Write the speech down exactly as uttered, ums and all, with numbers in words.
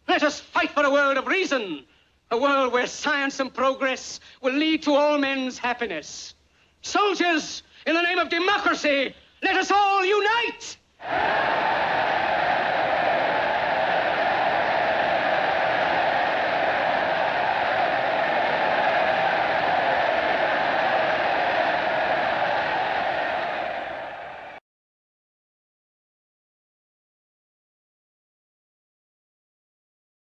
Let us fight for a world of reason, a world where science and progress will lead to all men's happiness. Soldiers, in the name of democracy, let us all unite!